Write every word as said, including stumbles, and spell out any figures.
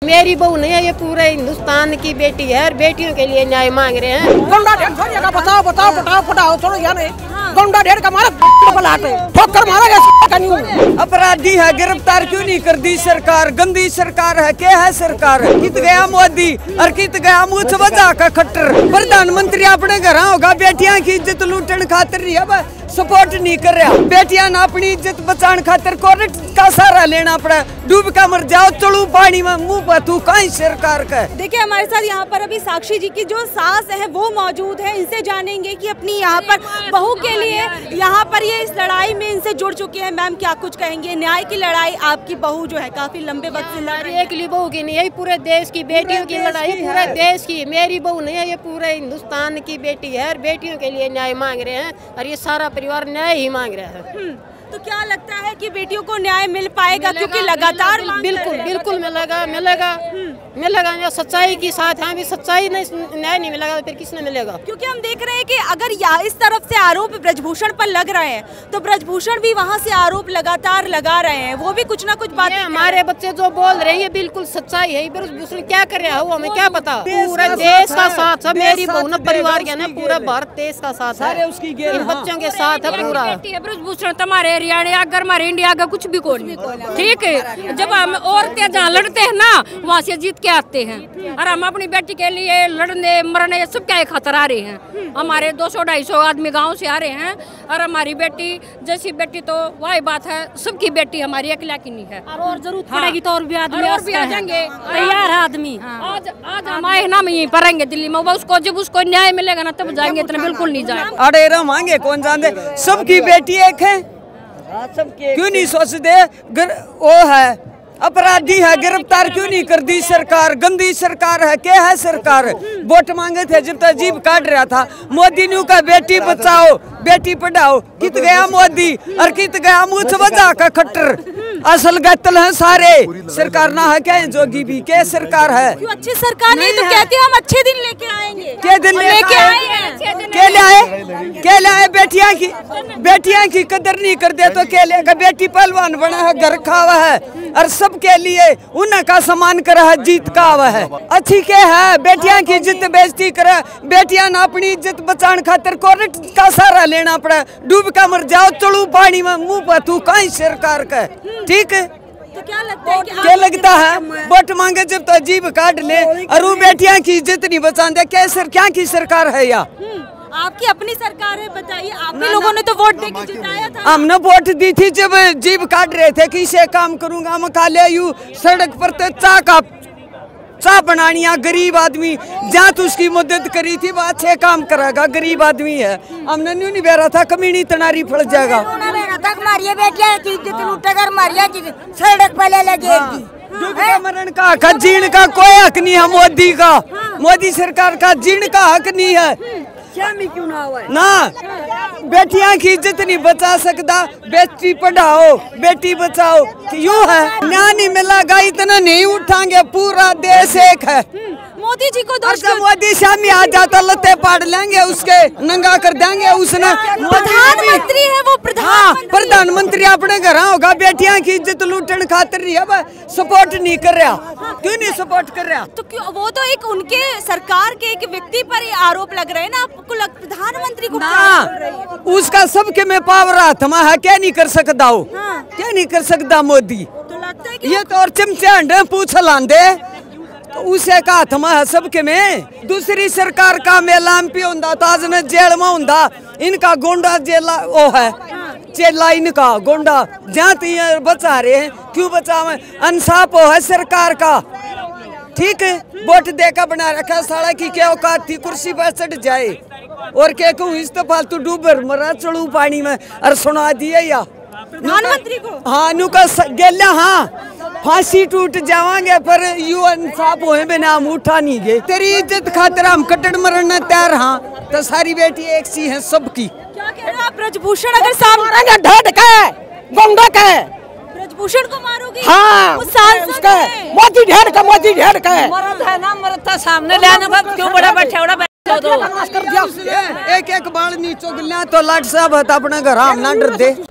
मेरी बहू नहीं है, ये पूरे हिंदुस्तान की बेटी है और बेटियों के लिए न्याय मांग रहे हैं। गुंडा ढेर का बताओ बताओ बताओ फटाओ छोड़ो यार, गुंडा ढेर का मारा ठोकर मारा गया। अपराधी है, गिरफ्तार क्यों नहीं कर दी सरकार? गंदी सरकार है, क्या है सरकार? कित गया मोदी और कित गया मुझ वजह का खट्टर। प्रधानमंत्री अपने घर होगा, बेटियां की इज्जत लूटन खातिर नहीं है, सपोर्ट नहीं कर रहा। बेटियां ना अपनी इज्जत बचाने खातिर कोर्ट का सहारा लेना पड़ा। डूब का मर जाओ, चलू पानी में मुंह पर तू कहीं सरकार का। देखिए हमारे साथ यहाँ पर अभी साक्षी जी की जो सास है वो मौजूद है, इनसे जानेंगे कि अपनी यहाँ पर बहू के लिए यहाँ पर ये इस लड़ाई में इनसे जुड़ चुकी है। मैम क्या कुछ कहेंगे? न्याय की लड़ाई आपकी बहू जो है काफी लंबे वक्त से लड़ रही है। एक लिए बहू की नहीं है, पूरे देश की बेटियों की लड़ाई, पूरे देश की। मेरी बहू नहीं है, ये पूरे हिंदुस्तान की बेटी है और बेटियों के लिए न्याय मांग रहे हैं और ये सारा परिवार न्याय ही मांग रहा है। तो क्या लगता है कि बेटियों को न्याय मिल पाएगा? क्योंकि लगातार बिल्कुल बिल्कुल मिलेगा मिलेगा मिलेगा। जो सच्चाई की साथ है, अभी सच्चाई नहीं, न्याय नहीं मिलेगा तो फिर किसने मिलेगा? क्योंकि हम देख रहे हैं कि अगर या इस तरफ से आरोप ब्रजभूषण पर लग रहे हैं तो ब्रजभूषण भी वहाँ से आरोप लगातार लगा रहे हैं, वो भी कुछ ना कुछ बात। हमारे बच्चे जो बोल रहे हैं बिल्कुल सच्चाई है। ब्रजभूषण क्या कर रहा है हमें क्या पता। पूरा देश का साथ है, मेरी बहू न परिवार के ना पूरा भारत देश का साथ है, इन बच्चों के साथ है पूरा। ब्रजभूषण तुम्हारे हरियाणा अगर हमारे इंडिया का कुछ भी कोई नहीं, ठीक है। जब हम औरतें जहाँ लड़ते हैं ना वहाँ से जीत के आते हैं, और हम अपनी बेटी के लिए लड़ने मरने सब क्या खतर आ रहे हैं। हमारे दो सौ ढाई सौ आदमी गांव से आ रहे हैं और हमारी बेटी जैसी बेटी तो वही बात है, सबकी बेटी हमारी अकेला की नहीं है। और जरूरत पड़ेगी तो और भी आदमी और भी आ जाएंगे तैयार है आदमी। आज आज हम आए ना, हम यहीं पर रहेंगे दिल्ली में। उसको जब उसको न्याय मिलेगा ना तब जाएंगे, इतना बिल्कुल नहीं जाएंगे। अरे रो मांगे कौन जानते, सबकी बेटी एक है, क्यों नहीं सोचते? वो है अपराधी है, गिरफ्तार क्यों नहीं कर दी सरकार? गंदी सरकार है, क्या है सरकार? वोट मांगे थे जब तक जीप काट रहा था मोदी ने का बेटी बचाओ बेटी पढ़ाओ। कित गया मोदी और कित गया मुझ वजह का खट्टर। असल गत्तल है सारे, सरकार ना है क्या? जोगी भी क्या सरकार है? क्यों अच्छी सरकार नहीं, नहीं तो कहते हम अच्छे दिन लेके आएंगे। क्या दिन लेके आए? क्या लाए? क्या लाए? बेटियां की बेटियां की कदर नहीं कर दे तो क्या लेगा? बेटी पहलवान बना है, घर खावा है और सबके लिए उनका सम्मान करा है, जीत का आवा है। अच्छी क्या है? बेटियां की इज्जत बेइज्जती करे। बेटियां ना अपनी इज्जत बचाने खातिर कोर्ट का सहारा लेना पड़ा। डूब का मर जाओ, चलू पानी में मुंह पर तू कहीं सरकार का। ठीक है, तो क्या लगता है कि क्या लगता है? वोट मांगे जब तो अजीब काट ले और वो बेटियां की इज्जत नहीं बचाते। क्या सर क्या की सरकार है या आपकी अपनी सरकार है? बताइए, आपने लोगों ने तो वोट देके जिताया था। हमने वोट दी थी जब जीव काट रहे थे कि इसे काम करूंगा, हम खा ले यू सड़क पर तो चाह का चाह बनानी है। गरीब आदमी जहाँ तो उसकी मदद करी थी वो अच्छे काम करेगा, गरीब आदमी है। हमने न्यू नहीं बेरा था कमीनी तनारी फड़ जाएगा। सड़क पे ले लगे मरण का हक, जीण का कोई हक नहीं है मोदी का। मोदी सरकार का जीण का हक नहीं है क्यों ना हुआ ना। बेटियां की इज्जत नहीं बचा सकता। बेटी पढ़ाओ बेटी बचाओ, यूँ है। न्याय नहीं मिलेगा इतना नहीं उठाएंगे, पूरा देश एक है। मोदी जी को दोष मोदी शामी आ जाता लते पाड़ लेंगे, उसके नंगा कर देंगे। उसने प्रधानमंत्री है वो, प्रधानमंत्री प्रधानमंत्री अपने घर होगा, बेटियां की इज्जत लूटन खातिर नहीं है, सपोर्ट नहीं कर रहा। क्यों नहीं सपोर्ट कर रहा? तो क्यों? वो तो एक उनके सरकार के एक व्यक्ति पर ही आरोप लग रहे हैं ना, आपको लग, प्रधानमंत्री को ना उसका सबके में पावर हाथ में है, क्या नहीं कर सकता हो? क्या नहीं कर सकता मोदी? तो लगता है कि ये तो और चमचे अंडे पूछ लांदे तो उसे का हाथ में है सबके में। दूसरी सरकार का मेलाम पे होंदा ताज ने जेल में होंदा, इनका गोंडा जेला वो है चेला, इनका गोंडा जहाँ तीन बचा रहे हैं। क्यों बचा में? इंसाफ हो है सरकार का। ठीक है, वोट देकर बना रखा साला की क्या औकात थी कुर्सी पर चढ़ जाए और क्या कहूँ इस तो फालतू डूबर मरा चढ़ू पानी में और सुना दिए या प्रधानमंत्री को। हाँ नु का गेला, हाँ फांसी टूट जावांगे पर यू इंसाफ होए बिना हम उठा नहीं गए। तेरी इज्जत खातिर हम कटड़ मरना तैयार। हाँ तो सारी बेटी एक सी है सबकी। क्या कह रहे हैं ब्रजभूषण? अगर सामने ढेड का गुंडा का ब्रजभूषण को मारोगे? हाँ उसका मोदी ढेड का मोदी ढेड का मरद है ना, मरद था सामने लेने का क्यों बड़ा बैठे बड़ा एक एक बाल नीचो गिल्या तो लाट साहब अपने घर हम ना डर दे।